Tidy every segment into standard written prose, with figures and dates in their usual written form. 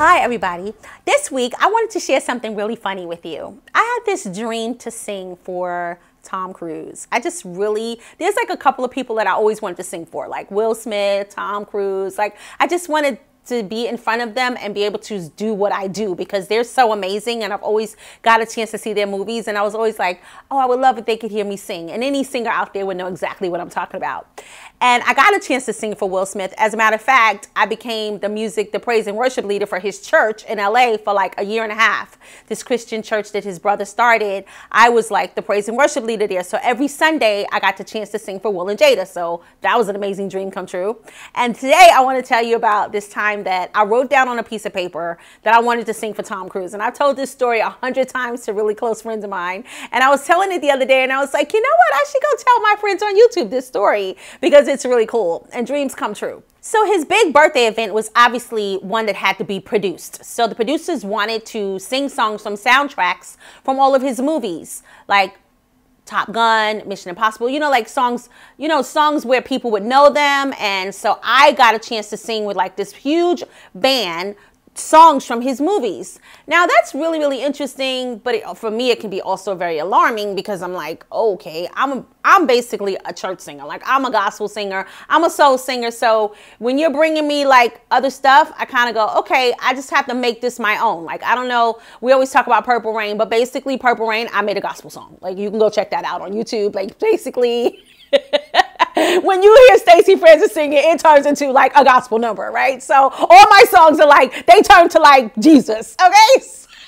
Hi everybody. This week I wanted to share something really funny with you. I had this dream to sing for Tom Cruise. There's like a couple of people that I always wanted to sing for, like Will Smith, Tom Cruise. Like I just wanted to be in front of them and be able to do what I do because they're so amazing and I've always got a chance to see their movies and I was always like, oh, I would love if they could hear me sing. And any singer out there would know exactly what I'm talking about. And I got a chance to sing for Will Smith. As a matter of fact, I became the praise and worship leader for his church in LA for like a year and a half. This Christian church that his brother started, I was like the praise and worship leader there. So every Sunday I got the chance to sing for Will and Jada. So that was an amazing dream come true. And today I want to tell you about this time that I wrote down on a piece of paper that I wanted to sing for Tom Cruise. And I've told this story 100 times to really close friends of mine. And I was telling it the other day and I was like, you know what? I should go tell my friends on YouTube this story because it's really cool and dreams come true. So his big birthday event was obviously one that had to be produced. So the producers wanted to sing songs from soundtracks from all of his movies, like Top Gun, Mission Impossible, like songs, songs where people would know them. And so I got a chance to sing with like this huge band songs from his movies. Now that's really, really interesting, but for me it can be also very alarming because I'm like, okay, I'm basically a church singer. Like I'm a gospel singer, I'm a soul singer. So when you're bringing me like other stuff, I kind of go, okay, I just have to make this my own. Like, I don't know, we always talk about Purple Rain, but basically Purple Rain, I made a gospel song. Like you can go check that out on YouTube. Like basically when you hear Stacy Francis singing, it turns into like a gospel number, right? So all my songs are like, they turn to like Jesus, okay?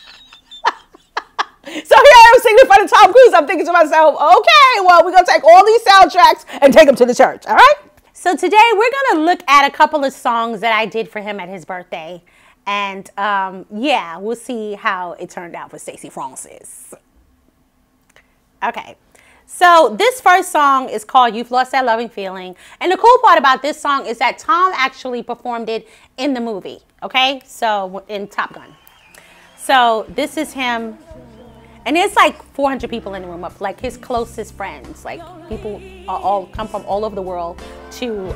So here I am singing in front of Tom Cruise. I'm thinking to myself, okay, well, we're going to take all these soundtracks and take them to the church, all right? So today we're going to look at a couple of songs that I did for him at his birthday. And yeah, we'll see how it turned out for Stacy Francis. Okay. So this first song is called You've Lost That Loving Feeling. And the cool part about this song is that Tom actually performed it in the movie, okay? So in Top Gun. So this is him. And there's like 400 people in the room, of like his closest friends. Like people all come from all over the world to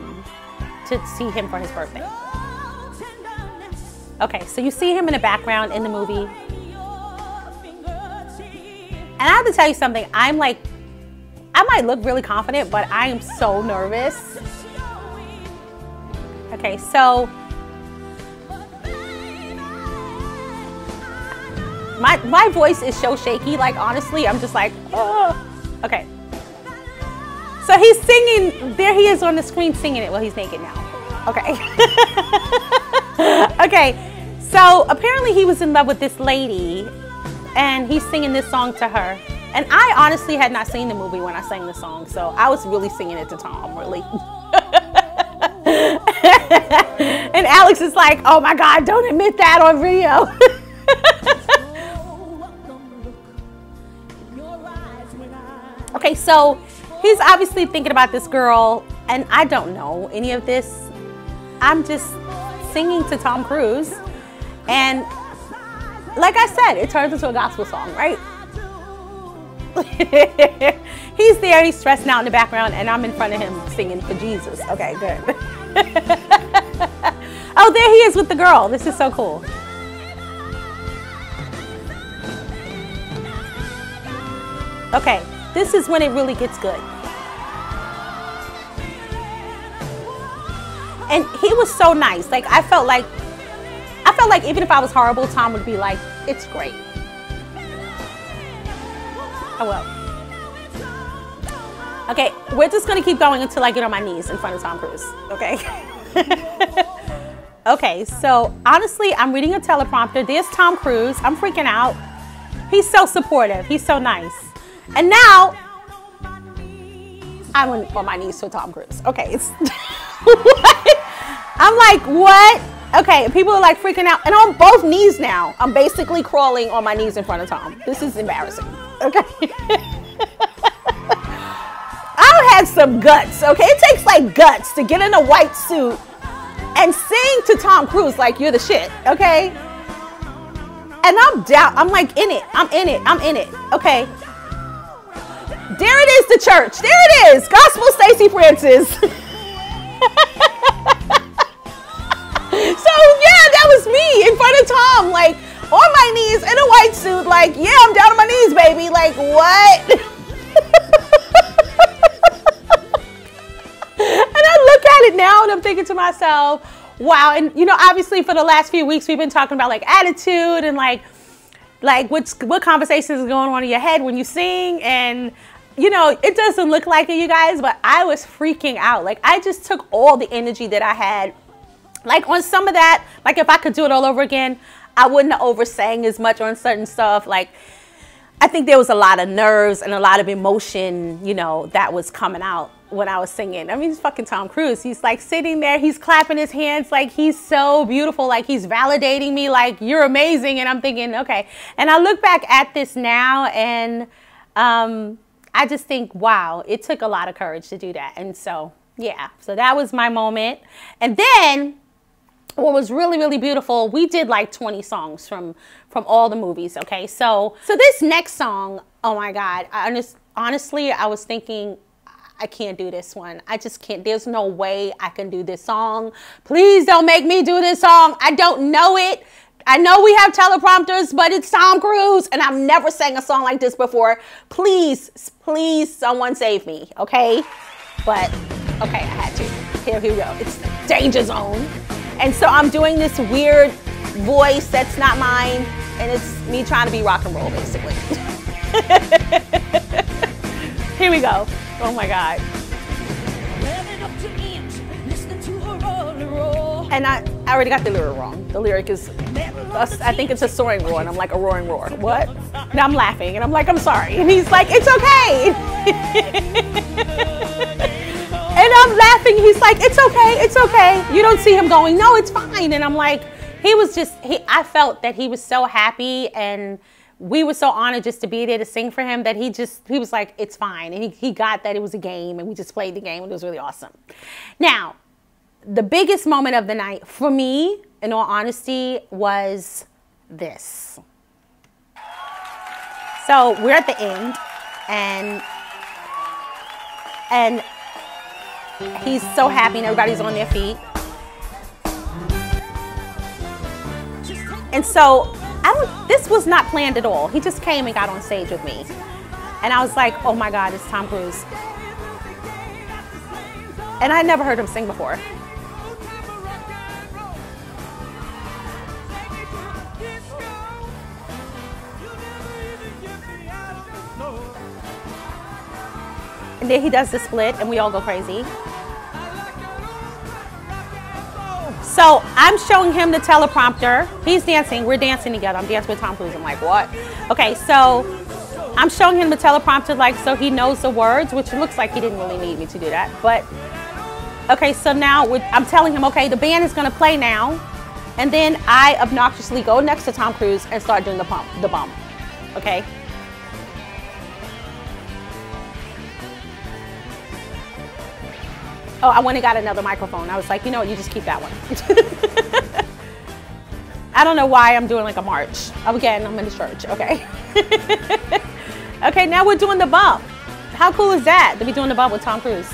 see him for his birthday. Okay, so you see him in the background in the movie. And I have to tell you something, I might look really confident, but I am so nervous. Okay, so my voice is so shaky, like honestly, I'm just like, oh. Okay. So he's singing, there he is on the screen singing it. Well, he's naked now. Okay. Okay, so apparently he was in love with this lady and he's singing this song to her. And I honestly had not seen the movie when I sang the song, so I was really singing it to Tom, really. And Alex is like, oh my God, don't admit that on video. Okay, so he's obviously thinking about this girl, and I don't know any of this. I'm just singing to Tom Cruise, and like I said, it turns into a gospel song, right? He's there, he's stressing out in the background, and I'm in front of him singing for Jesus. Okay, good. Oh, there he is with the girl. This is so cool. Okay, this is when it really gets good. And he was so nice. Like I felt like even if I was horrible, Tom would be like, it's great. Oh well. Okay, we're just gonna keep going until I get on my knees in front of Tom Cruise, okay? Okay, so honestly, I'm reading a teleprompter. There's Tom Cruise. I'm freaking out. He's so supportive. He's so nice. And now, I'm on my knees for Tom Cruise. Okay, it's what? I'm like, what? Okay, people are like freaking out. And on both knees now. I'm basically crawling on my knees in front of Tom. This is embarrassing. Okay. I had some guts, okay? It takes like guts to get in a white suit and sing to Tom Cruise like you're the shit, okay? And I'm down. I'm like in it. I'm in it. I'm in it. Okay. There it is, the church. There it is. Gospel Stacy Francis. So yeah, that was me in white suit, like, yeah, I'm down on my knees, baby. Like, what? And I look at it now and I'm thinking to myself, wow. And, you know, obviously for the last few weeks, we've been talking about like attitude and like what conversations is going on in your head when you sing. And, you know, it doesn't look like it, you guys, but I was freaking out. Like, I just took all the energy that I had. Like, on some of that, like, if I could do it all over again, I wouldn't have oversang as much on certain stuff. Like, I think there was a lot of nerves and a lot of emotion, you know, that was coming out when I was singing. I mean, he's fucking Tom Cruise. He's like sitting there, he's clapping his hands like he's so beautiful, like he's validating me, like you're amazing. And I'm thinking, okay. And I look back at this now and I just think, wow, it took a lot of courage to do that. And so, yeah, so that was my moment. And then what was really, really beautiful, we did like 20 songs from all the movies, okay? So this next song, oh my God, honestly, I was thinking, I can't do this one. I just can't. There's no way I can do this song. Please don't make me do this song. I don't know it. I know we have teleprompters, but it's Tom Cruise, and I've never sang a song like this before. Please, please, someone save me, okay? But, okay, I had to. Here we go. It's Danger Zone. And so I'm doing this weird voice that's not mine, and it's me trying to be rock and roll, basically. Here we go. Oh my God. And I already got the lyric wrong. The lyric is, I think it's a soaring roar, and I'm like, a roaring roar. What? And I'm laughing, and I'm like, I'm sorry. And he's like, it's okay. And I'm laughing. He's like, it's okay, it's okay. You don't see him going, no, it's fine. And I'm like, he was just, I felt that he was so happy, and we were so honored just to be there to sing for him that he was like, it's fine. And he got that it was a game, and we just played the game, and it was really awesome. Now, the biggest moment of the night for me, in all honesty, was this. So we're at the end, and he's so happy, and everybody's on their feet. And so this was not planned at all. He just came and got on stage with me. And I was like, oh my God, it's Tom Cruise. And I never heard him sing before. And then he does the split, and we all go crazy. So I'm showing him the teleprompter. He's dancing. We're dancing together. I'm dancing with Tom Cruise. I'm like, what? Okay, so I'm showing him the teleprompter, like, so he knows the words, which looks like he didn't really need me to do that. But, okay, so now I'm telling him, okay, the band is going to play now. And then I obnoxiously go next to Tom Cruise and start doing the bump. Okay? Oh, I went and got another microphone. I was like, you know what, you just keep that one. I don't know why I'm doing like a march. Again, I'm in the church, okay? Okay, now we're doing the bump. How cool is that, to be doing the bump with Tom Cruise?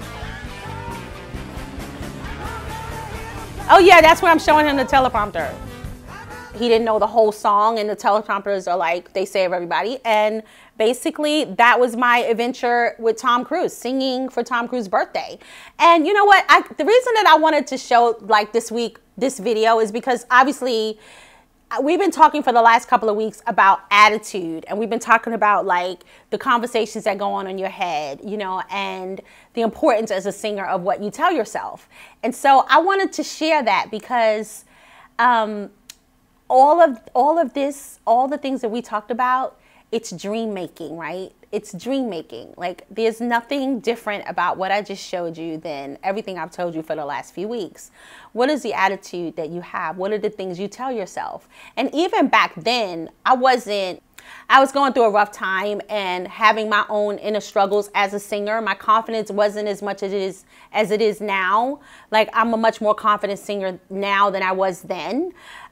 Oh yeah, that's where I'm showing him the teleprompter. He didn't know the whole song, and the teleprompters are like, they save everybody. And basically, that was my adventure with Tom Cruise, singing for Tom Cruise's birthday. And you know what? The reason that I wanted to show, like, this video is because obviously we've been talking for the last couple of weeks about attitude, and we've been talking about like the conversations that go on in your head, you know, and the importance as a singer of what you tell yourself. And so I wanted to share that because all of this, all the things that we talked about, it's dream making, right? It's dream making. Like, there's nothing different about what I just showed you than everything I've told you for the last few weeks. What is the attitude that you have? What are the things you tell yourself? And even back then, I was going through a rough time and having my own inner struggles as a singer. My confidence wasn't as much as it is now. Like, I'm a much more confident singer now than I was then.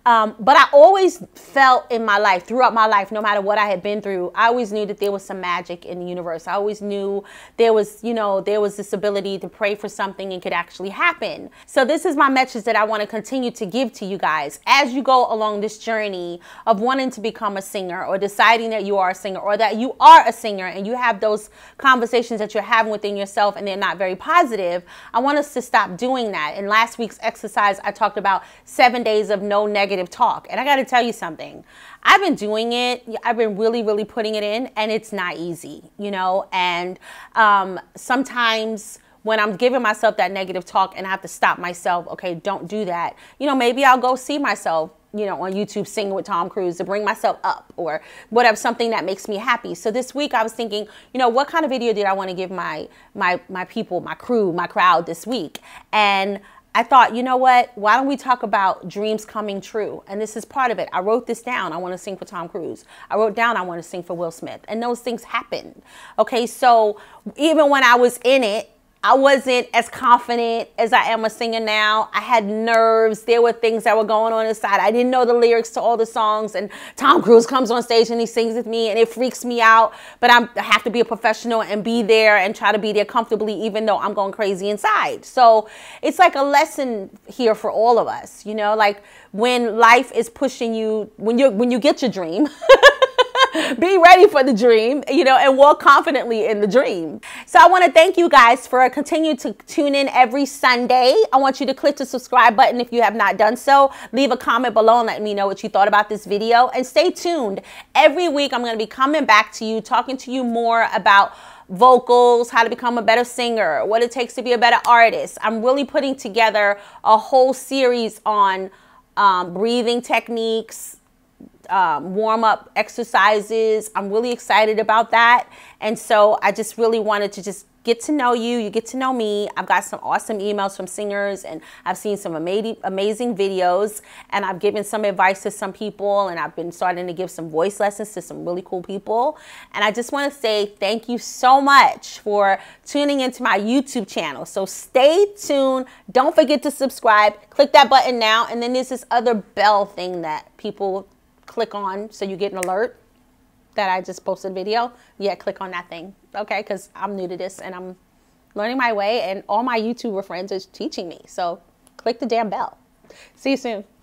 But I always felt in my life, throughout my life, no matter what I had been through, I always knew that there was some magic in the universe. I always knew there was, you know, there was this ability to pray for something and could actually happen. So this is my message that I want to continue to give to you guys as you go along this journey of wanting to become a singer, or deciding that you are a singer, or that you are a singer and you have those conversations that you're having within yourself and they're not very positive. I want us to stop doing that. In last week's exercise, I talked about 7 days of no negative talk. And I got to tell you something. I've been doing it. I've been really, really putting it in, and it's not easy, you know, and sometimes when I'm giving myself that negative talk and I have to stop myself, okay, don't do that. You know, maybe I'll go see myself, you know, on YouTube singing with Tom Cruise to bring myself up, or whatever, something that makes me happy. So this week I was thinking, you know, what kind of video did I want to give my people, my crew, my crowd this week? And I thought, you know what, why don't we talk about dreams coming true? And this is part of it. I wrote this down. I want to sing for Tom Cruise. I wrote down I want to sing for Will Smith. And those things happened. Okay, so even when I was in it, I wasn't as confident as I am a singer now. I had nerves. There were things that were going on inside. I didn't know the lyrics to all the songs. And Tom Cruise comes on stage and he sings with me and it freaks me out. But I have to be a professional and be there and try to be there comfortably, even though I'm going crazy inside. So it's like a lesson here for all of us, you know, like when life is pushing you, when you get your dream, be ready for the dream, you know, and walk confidently in the dream. So I want to thank you guys for continuing to tune in every Sunday. I want you to click the subscribe button if you have not done so. Leave a comment below and let me know what you thought about this video. And stay tuned. Every week I'm going to be coming back to you, talking to you more about vocals, how to become a better singer, what it takes to be a better artist. I'm really putting together a whole series on breathing techniques, warm-up exercises. I'm really excited about that. And so I just really wanted to just get to know you. You get to know me. I've got some awesome emails from singers, and I've seen some amazing videos, and I've given some advice to some people, and I've been starting to give some voice lessons to some really cool people. And I just want to say thank you so much for tuning into my YouTube channel. So stay tuned. Don't forget to subscribe. Click that button now. And then there's this other bell thing that people click on so you get an alert that I just posted a video. Yeah, click on that thing, okay? Because I'm new to this and I'm learning my way, and all my YouTuber friends are teaching me. So click the damn bell. See you soon.